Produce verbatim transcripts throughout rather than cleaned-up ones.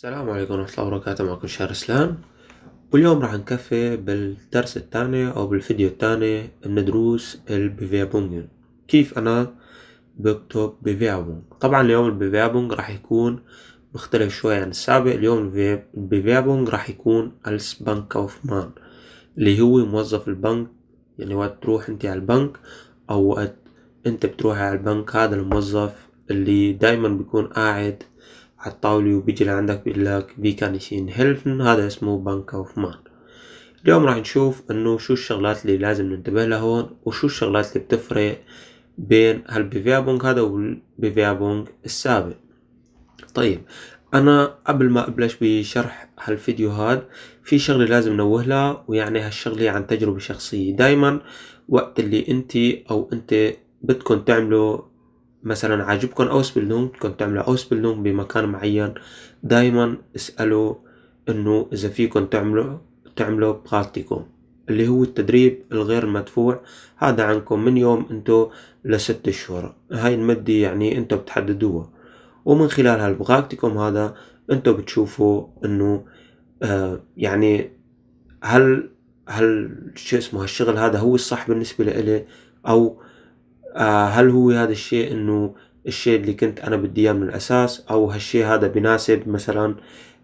السلام عليكم ورحمة الله وبركاته. معكم شهر اسلام، واليوم راح نكفي بالدرس الثاني او بالفيديو الثاني من دروس البيفيربونج. كيف انا بكتب بيفيربونج؟ طبعا اليوم البيفيربونج راح يكون مختلف شوي عن السابق. اليوم البيفيربونج راح يكون als Bankkaufmann اللي هو موظف البنك. يعني وقت تروح انت على البنك او وقت انت بتروح على البنك، هذا الموظف اللي دايما بيكون قاعد على الطاولة وبيجي لعندك بيقولك wie kann ich Ihnen helfen، هذا اسمه Bankkaufmann. اليوم راح نشوف انه شو الشغلات اللي لازم ننتبه لها هون، وشو الشغلات اللي بتفرق بين هالبيفيربونج هذا والبيفيربونج السابق. طيب انا قبل ما ابلش بشرح هالفيديو هاد في شغلة لازم نوه لها، ويعني هالشغلة عن تجربة شخصية. دايما وقت اللي انتي او انت بدكن تعملوا مثلا عاجبكم اوسبيلدونج، بدكم تعملوا اوسبيلدونج بمكان معين، دايما اسألوا انه اذا فيكم تعملوا تعملوا براكتيكوم اللي هو التدريب الغير مدفوع. هذا عنكم من يوم انتو لست اشهر، هاي المدة يعني انتو بتحددوها، ومن خلال هالبراكتيكوم هذا انتو بتشوفوا انه آه يعني هل هل شو اسمه هالشغل هذا هو الصح بالنسبة لإلي، او آه هل هو هذا الشيء انه الشيء اللي كنت انا بدي اياه من الاساس، او هالشيء هذا بناسب مثلا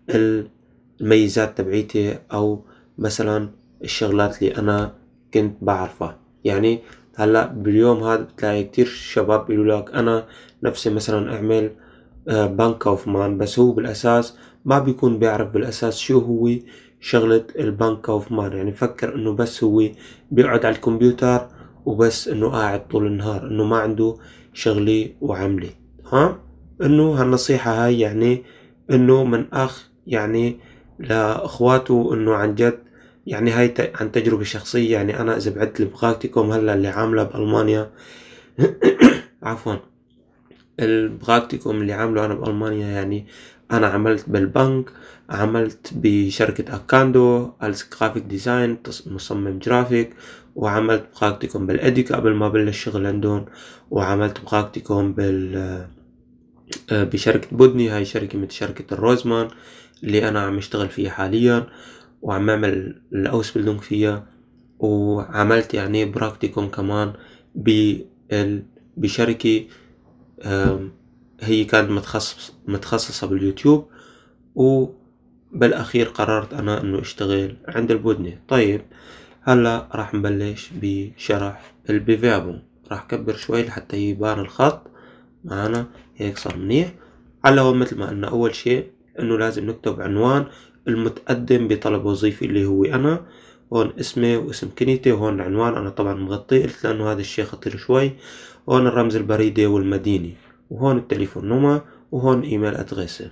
الميزات تبعيتي، او مثلا الشغلات اللي انا كنت بعرفها. يعني هلا باليوم هذا بتلاقي كتير شباب بيقولوا لك انا نفسي مثلا اعمل Bankkaufmann، بس هو بالاساس ما بيكون بيعرف بالاساس شو هو شغلة البانكاوفمان. يعني فكر انه بس هو بيقعد على الكمبيوتر وبس انه قاعد طول النهار، انه ما عنده شغلي وعملي. ها انه هالنصيحة هاي يعني انه من اخ يعني لاخواته، انه عن جد يعني هاي عن تجربة شخصية. يعني انا اذا بعدت البراكتيكوم هلا اللي عامله بالمانيا عفوا البراكتيكوم اللي عامله انا بالمانيا، يعني انا عملت بالبنك، عملت بشركة اكاندو als جرافيك ديزاين، مصمم جرافيك، وعملت براكتيكوم بالاديكا قبل ما بلش شغل عندهم، وعملت براكتيكوم بال بشركة بودني، هاي شركة مثل شركة الروزمان اللي انا عم اشتغل فيها حاليا وعم اعمل الاوسبيلدونج فيها. وعملت يعني براكتيكوم كمان بشركة هي كانت متخصص متخصصة باليوتيوب، وبالاخير قررت انا انه اشتغل عند البودني. طيب هلا راح نبلش بشرح البيفيربونج. راح كبر شوي لحتى يبان الخط معنا، هيك صار منيح. هلا هو مثل ما قلنا اول شيء انه لازم نكتب عنوان المتقدم بطلب وظيفي اللي هو انا. هون اسمي واسم كنيتي، وهون العنوان انا طبعا مغطي قلت لانه هذا الشيء خطير شوي. هون الرمز البريدي والمدينة، وهون التليفون نمرة، وهون ايميل ادريسي.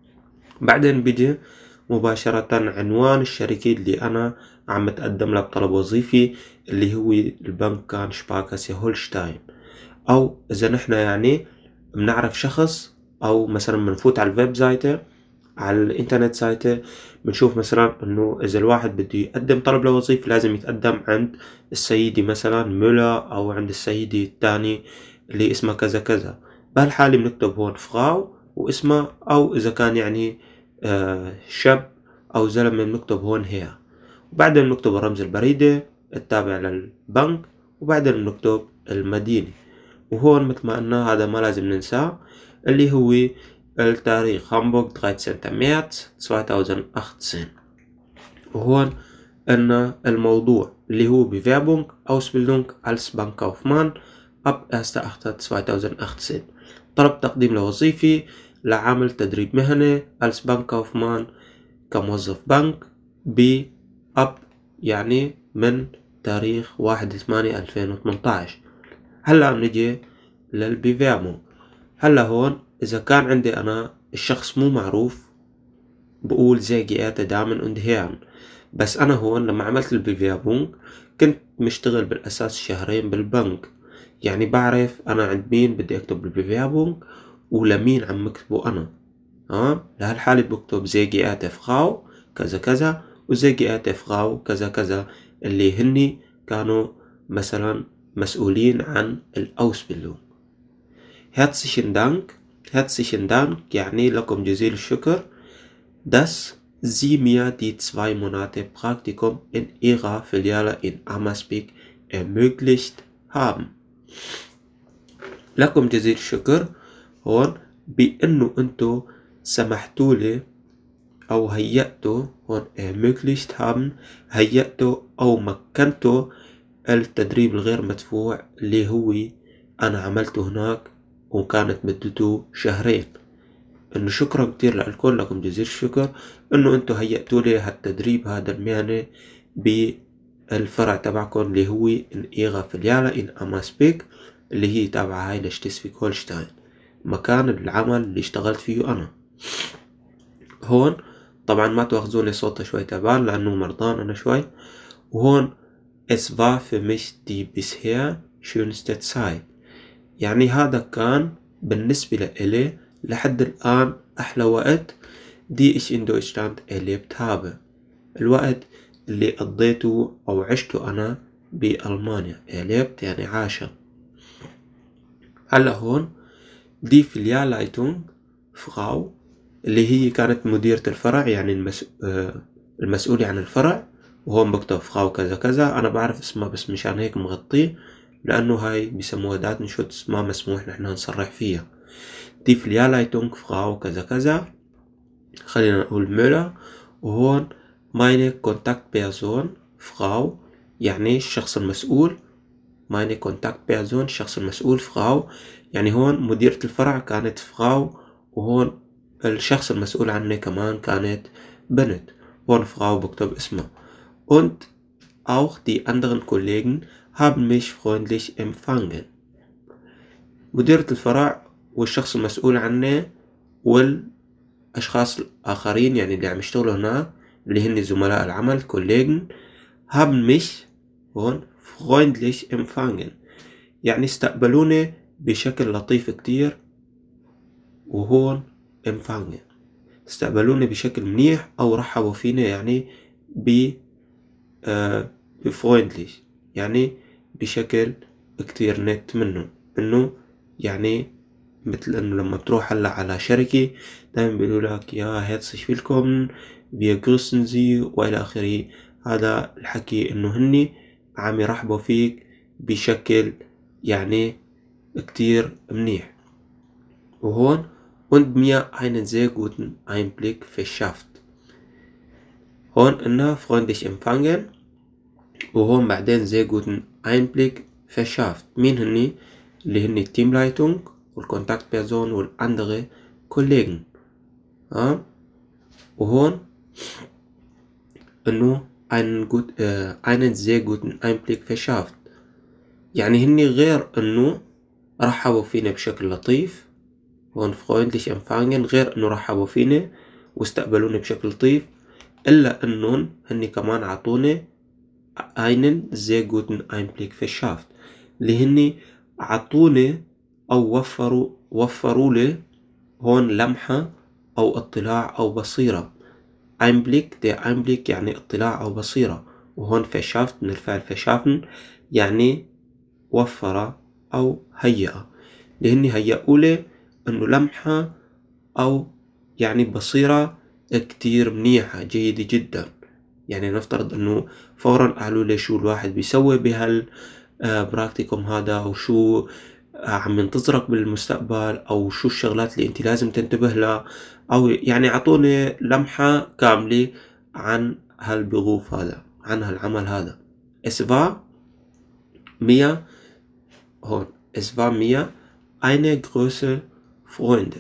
بعدين بيجي مباشرة عنوان الشركة اللي انا عم اتقدم لها بطلب وظيفي اللي هو البنك كان شباكاسي هولشتاين. او اذا نحنا يعني بنعرف شخص، او مثلا بنفوت على الويب سايته على الانترنت سايته، بنشوف مثلا انه اذا الواحد بده يقدم طلب لوظيفة لازم يتقدم عند السيدة مثلا مولا، او عند السيدة الثاني اللي اسمها كذا كذا. بهالحالة بنكتب هون فراو واسمها، او اذا كان يعني آه شاب او زلمة بنكتب هون هي. وبعدين بنكتب الرمز البريدي التابع للبنك، وبعدين بنكتب المدينة. وهون مثل ما قلنا هذا ما لازم ننساه اللي هو التاريخ هامبورغ ثلاثة عشر مارس ألفين وثمانية عشر. وهون قلنا الموضوع اللي هو Bewerbung Ausbildung als Bankkaufmann ab erster achter zweitausendachtzehn. طلب تقديم لوظيفي لعمل تدريب مهني als Bankkaufmann كموظف بنك ب ab يعني من تاريخ واحد ثمانية ألفين وثمانية عشر. هلا نجي للبيفيربونج. هلا هون اذا كان عندي انا الشخص مو معروف بقول زي جيات دامن und Herren. بس انا هون لما عملت البيفيربونج كنت مشتغل بالاساس شهرين بالبنك، يعني بعرف انا عند مين بدي اكتب البيفيربونج ولمين عم اكتبه انا. ها لهالحالة بكتب زي جيات فراو كذا كذا وزي جيات فراو كذا كذا اللي هني كانوا مثلا مسؤولين عن الاوسبيلدونج. herzlichen Dank herzlichen Dank يعني لكم جزيل الشكر dass Sie mir die zwei Monate Praktikum in Ihrer Filiale in Amerspeak ermöglicht haben. لكم جزيل الشكر هون بأنه أنتو سمحتوا لي أو هيأتوا هون ermöglicht haben هيأتوا أو مكنتوا التدريب الغير مدفوع اللي هو أنا عملته هناك وكانت مدته شهرين. إنه شكرا كتير لكم لكم جزيل الشكر إنه أنتو هيأتوا لي هالتدريب هذا المهني بالفرع تبعكم اللي هو إن إيغا فيليالا إن أماسبيك اللي هي تابعة هاي لشتسفيك هولشتاين مكان العمل اللي اشتغلت فيه أنا. هون طبعا ما تواخذوني صوته شوي تعبان لأنه مرضان أنا شوي. وهون es war für mich die bisher schönste Zeit يعني هذا كان بالنسبة لإلي لحد الآن أحلى وقت die ich in Deutschland erlebt habe. الوقت اللي قضيته أو عشته أنا بألمانيا. erlebt يعني عاش. هلا هون دي Filialleitung Frau اللي هي كانت مديرة الفرع يعني المس... آه المسؤولة عن الفرع. وهون بكتب فراو كذا كذا أنا بعرف اسمها بس مشان هيك مغطيه لأنه هاي بيسموها داتنشوتس ما مسموح نحن نصرح فيها. دي Filialleitung فراو كذا كذا خلينا نقول ميلا. وهون meine Kontaktperson فراو يعني الشخص المسؤول. meine Kontaktperson الشخص المسؤول فراو يعني هون مديرة الفرع كانت فراو وهون الشخص المسؤول عني كمان كانت بنت. هون فراو بكتب اسمها. Und auch die anderen Kollegen haben mich freundlich empfangen. مديرة الفرع والشخص المسؤول عنه والأشخاص الآخرين يعني اللي عم يشتغلوا هناك اللي هن زملاء العمل Kollegen haben mich هون freundlich empfangen يعني استقبلوني بشكل لطيف كتير. وهون empfangen استقبلوني بشكل منيح أو رحبوا فيني يعني ب آه بفرويندليش يعني بشكل كتير نت منه انه يعني مثل انه لما بتروح هلا على شركة دايما بيقولوا لك يا herzlich willkommen wir grüßen Sie والى اخره. هذا الحكي انه هني عم يرحبوا فيك بشكل يعني كتير منيح. وهون und mir einen sehr guten Einblick verschafft. هون إنها freundlich empfangen وهون بعدين sehr guten Einblick verschafft. مين هني؟ اللي هني Teamleitung والكونتاكتبيرسون والأندرة Kollegen. ها؟ وهون إنه einen gut äh, einen sehr guten Einblick verschafft يعني هني غير إنه رحبوا فينا بشكل لطيف. هون freundlich empfangen غير إنه رحبوا فينا واستقبلوني بشكل لطيف إلا إنهم هني كمان عطوني einen sehr guten Einblick verschafft اللي هني عطوني أو وفروا وفروا لي هون لمحة أو اطلاع أو بصيرة. Einblick der Einblick يعني اطلاع أو بصيرة. وهون verschafft من الفعل verschaffen يعني وفر أو هيئة. اللي هني هيئوا لي إنه لمحة أو يعني بصيرة كتير منيحة جيدة جدا. يعني نفترض انه فورا قالوا لي شو الواحد بيسوي بهال براكتيكوم هذا او شو عم ينتظرك بالمستقبل او شو الشغلات اللي انت لازم تنتبه لها او يعني عطوني لمحة كاملة عن هالبغوف هذا عن هالعمل هذا. es war mir هون es war mir eine große Freude.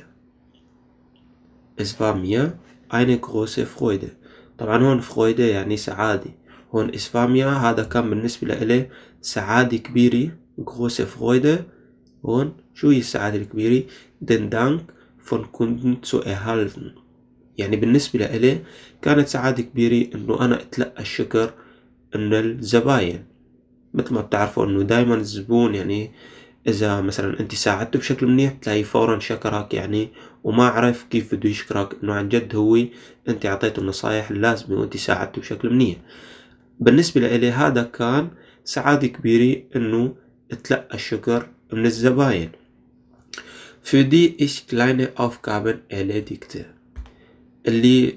es war mir eine große Freude. طبعا هون فرويدة يعني سعادة. هون إسفاميا هذا كان بالنسبة لإلي سعادة كبيرة große Freude. هون شو هي السعادة الكبيرة؟ den Dank von Kunden zu erhalten يعني بالنسبة لإلي كانت سعادة كبيرة إنه أنا أتلقى الشكر من الزباين. مثل ما بتعرفوا إنه دايما الزبون يعني إذا مثلا أنت ساعدته بشكل منيح تلاقي فورا شكرك يعني وما عرف كيف بده يشكرك إنه عن جد هو أنت عطيته النصايح اللازمة وأنت ساعدته بشكل منيح. بالنسبة لإلي هذا كان سعادة كبيرة إنه اتلقى الشكر من الزباين. für die ich kleine Aufgaben erledigte اللي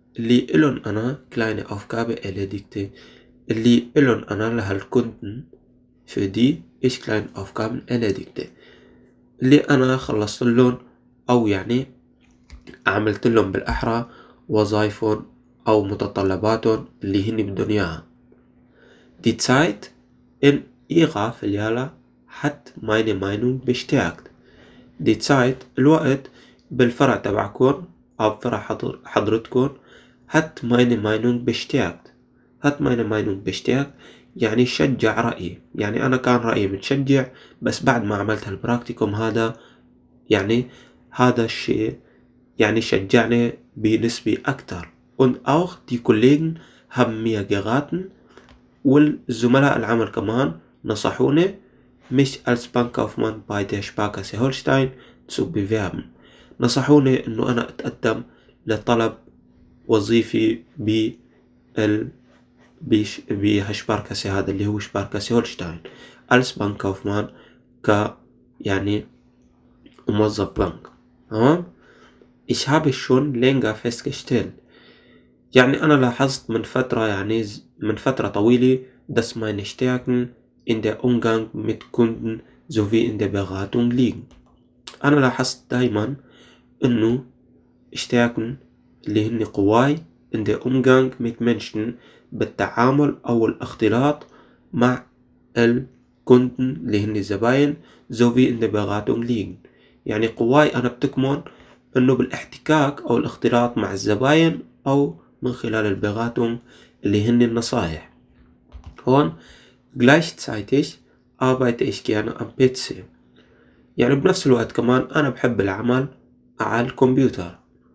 اللي إلون أنا kleine Aufgabe erledigte. اللي إلون أنا لها Kunden für die ich kleine Aufgaben erledigte. اللي أنا خلصت لهم أو يعني عملت لهم بالأحرى وظائفهم أو متطلباتهم اللي هني بدهم إياها. Die Zeit in ihrer Filiale hat meine Meinung bestärkt. Die Zeit الوقت بالفرع تبعكم أو بفرع حضر حضرتكم hat meine Meinung bestärkt. hat meine Meinung bestärkt يعني شجع رأيي. يعني أنا كان رأيي متشجع بس بعد ما عملت هالبراكتيكوم هذا يعني هذا الشيء يعني شجعني بنسبة أكتر. Und auch die Kollegen haben mir geraten والزملاء العمل كمان نصحوني mich als Bankkaufmann bei der Sparkasse Holstein zu bewerben. نصحوني إنه أنا أتقدم لطلب وظيفي بال بيش بهالشباركاسة هذا اللي هو شباركاسة هولشتاين als Bankkaufmann ك يعني موظف بنك. تمام. Ich habe schon länger festgestellt يعني أنا لاحظت من فترة يعني من فترة طويلة dass meine Stärken in der Umgang mit Kunden sowie in der Beratung liegen. أنا لاحظت دايما إنه Stärken اللي هن قواي in der Umgang mit Menschen بالتعامل أو الاختلاط مع الكوندن اللي هن الزباين sowie in der Beratung liegen. يعني قواي أنا بتكمن إنه بالاحتكاك أو الاختلاط مع الزباين أو من خلال البيغاتون اللي هن النصائح. هون gleichzeitig arbeite ich gerne am بي سي يعني بنفس الوقت كمان أنا بحب العمل على الكمبيوتر.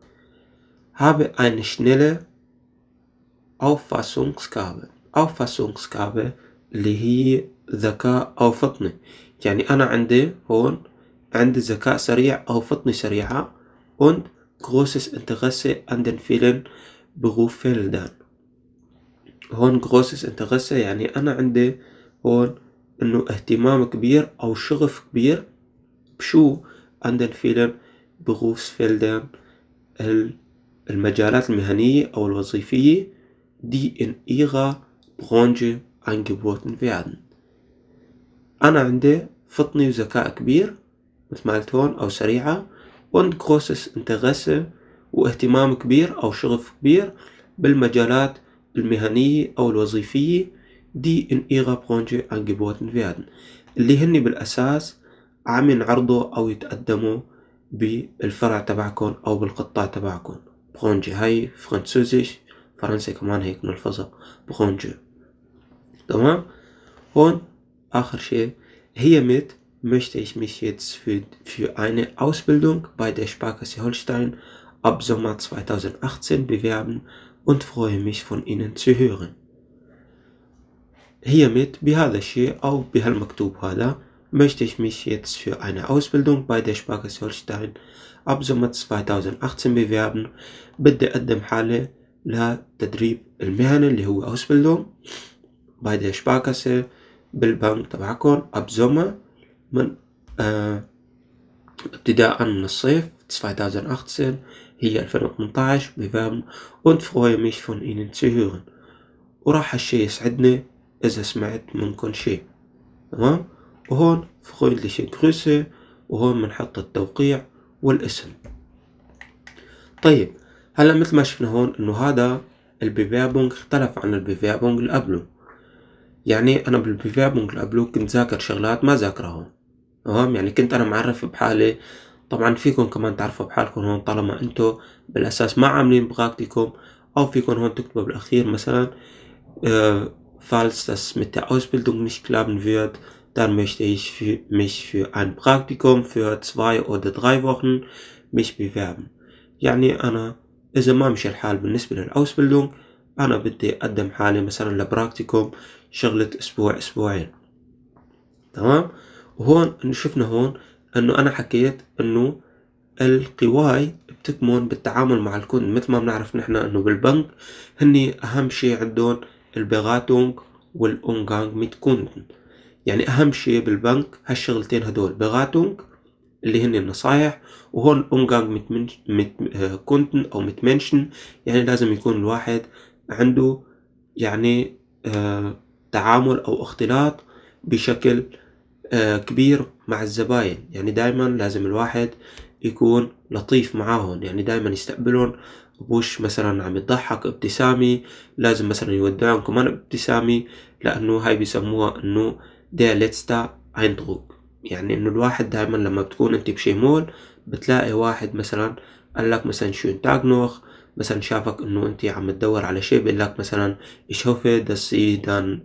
habe eine schnelle Auffassungsgabe. Auffassungsgabe اللي هي ذكاء أو فطنة. يعني أنا عندي هون عندي ذكاء سريع أو فطنة سريعة und großes Interesse an den vielen Berufsfeldern. هون großes Interesse يعني أنا عندي هون إنه اهتمام كبير أو شغف كبير بشو an den vielen Berufsfeldern المجالات المهنية أو الوظيفية die in ihrer Branche angeboten werden. أنا عندي فطنة وذكاء كبير مثل ما قلت هون أو سريعة und großes Interesse واهتمام كبير أو شغف كبير بالمجالات المهنية أو الوظيفية die in ihrer Branche angeboten werden اللي هن بالأساس عم ينعرضوا أو يتقدموا بالفرع تبعكم أو بالقطاع تبعكم. برونجي هاي فرنسوزيش فرنسي كمان هيك نلفظها برونجي. تمام. هون آخر شيء hiermit möchte ich mich jetzt für, für eine Ausbildung bei der Sparkasse Holstein ab Sommer zweitausendachtzehn bewerben und freue mich von Ihnen zu hören. Hiermit بهذا الشيء أو بهالمكتوب هذا möchte ich mich jetzt für eine Ausbildung bei der Sparkasse Holstein ab Sommer zweitausendachtzehn bewerben. بدي أقدم حالي لتدريب المهني اللي هو Ausbildung bei der Sparkasse بالبنك تبعكم ab Sommer من آه ابتداء من الصيف zweitausendachtzehn هي ألفين وثمانية عشر bewerben und freue mich von Ihnen zu hören. وراح الشيء يسعدني إذا سمعت منكم شيء. تمام. وهون freundliche Grüße وهون بنحط التوقيع والاسم. طيب هلا مثل ما شفنا هون انه هذا البيفيربونج اختلف عن البيفيربونج اللي قبله. يعني انا بالبيفيربونج اللي قبله كنت ذاكر شغلات ما ذاكرها هون. تمام. يعني كنت انا معرف بحالي. طبعا فيكم كمان تعرفوا بحالكم هون طالما انتو بالاساس ما عاملين براكتيكوم او فيكم هون تكتبوا بالاخير مثلا äh, falls das mit der Ausbildung nicht klappen wird, dann möchte ich für mich für ein Praktikum für zwei oder drei Wochen mich bewerben. يعني أنا إذا ما مشي الحال بالنسبة للأوسبيلدونج أنا بدي أقدم حالي مثلا لبراكتيكوم شغلة أسبوع أسبوعين. تمام. وهون شفنا هون إنه أنا حكيت إنه القواي بتكمن بالتعامل مع الكون مثل ما بنعرف نحن إنه بالبنك هني أهم شيء عندهم البيغاتونج والأونغانج ميت كوندن. يعني أهم شيء بالبنك هالشغلتين هدول بيغاتونج اللي هن النصايح. وهون أونغانج كونتن أو متمنشن، يعني لازم يكون الواحد عنده يعني آه تعامل أو اختلاط بشكل آه كبير مع الزباين. يعني دايما لازم الواحد يكون لطيف معاهم، يعني دايما يستقبلهم بوش مثلا عم يضحك ابتسامي، لازم مثلا يودعهم كمان ابتسامي، لأنه هاي بيسموها إنه der letzte Eindruck. يعني إنه الواحد دايما لما بتكون أنت بشي مول بتلاقي واحد مثلا قال لك مثلا schönen Tag noch، مثلا شافك إنه أنت عم تدور على شي بيقول لك مثلا ich hoffe dass Sie dann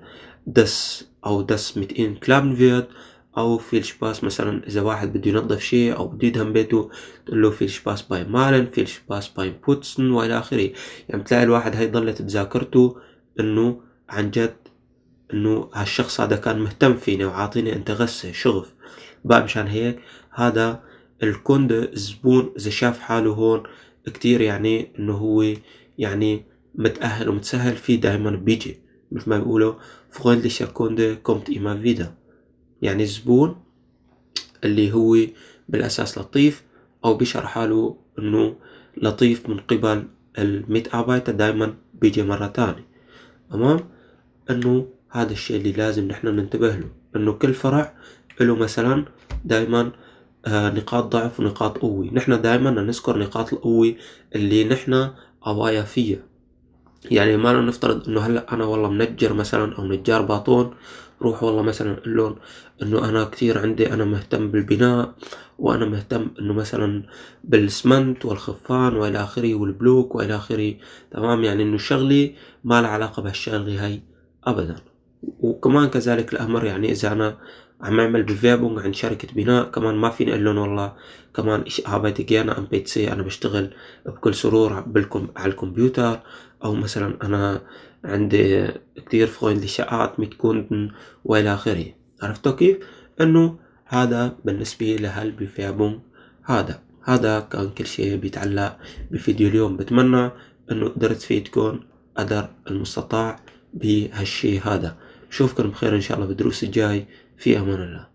das أو das mit Ihnen klappen wird، أو viel Spaß مثلا إذا واحد بده ينظف شيء أو بده يدهن بيته تقول له viel Spaß beim Malen، viel Spaß beim Putzen وإلى آخره. يعني بتلاقي الواحد هاي ضلت بذاكرته إنه عن جد إنه هالشخص هذا كان مهتم فيني وعاطيني انتغسة شغف بقى. مشان هيك هذا الكوند الزبون إذا شاف حاله هون كتير يعني إنه هو يعني متأهل ومتسهل فيه دايما بيجي، مثل ما بيقولوا freundlicher Kunde kommt immer wieder. يعني الزبون اللي هو بالأساس لطيف أو بيشعر حاله إنه لطيف من قبل الميتاربايتر دايما بيجي مرة تانية. تمام؟ إنه هذا الشيء اللي لازم نحن ننتبه له، إنه كل فرع له مثلا دايما آه نقاط ضعف ونقاط قوة. نحن دايما نذكر نقاط القوة اللي نحن قوايا فيها. يعني ما نفترض إنه هلأ أنا والله منجر مثلا أو نجار باطون، روح والله مثلا أقول لهم إنه أنا كتير عندي أنا مهتم بالبناء وأنا مهتم إنه مثلا بالسمنت والخفان وإلى آخره والبلوك وإلى آخره. تمام؟ يعني إنه شغلي ما لها علاقة بهالشغلة هاي أبدا. وكمان كذلك الأمر يعني إذا أنا عم أعمل بفيربونج عن شركة بناء كمان ما فيني أقول لهم والله كمان إيش arbeite gerne am بي سي، أنا بشتغل بكل سرور بالكم على الكمبيوتر، أو مثلا أنا عندي كتير freundliche Art mit Kunden وإلى آخره. عرفتوا كيف؟ إنه هذا بالنسبة لهالبفيربونج. هذا هذا كان كل شيء بيتعلق بفيديو اليوم. بتمنى إنه قدرت فيدكم قدر المستطاع بهالشي هذا. بشوفكم بخير إن شاء الله بالدروس الجاي. في أمان الله.